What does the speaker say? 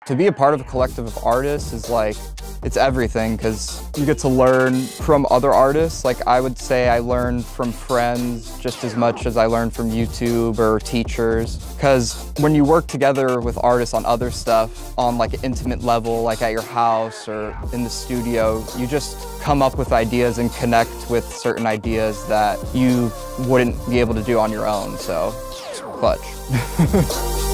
To be a part of a collective of artists is like, it's everything, because you get to learn from other artists. Like, I would say I learn from friends just as much as I learn from YouTube or teachers. Because when you work together with artists on other stuff, on like an intimate level, like at your house or in the studio, you just come up with ideas and connect with certain ideas that you wouldn't be able to do on your own, so it's clutch.